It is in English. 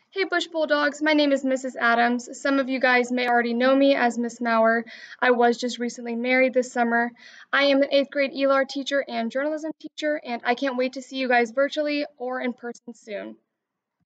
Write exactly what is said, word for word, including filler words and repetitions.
Hey Bush Bulldogs, my name is Missus Adams. Some of you guys may already know me as Miss Maurer. I was just recently married this summer. I am an eighth grade E L A R teacher and journalism teacher, and I can't wait to see you guys virtually or in person soon.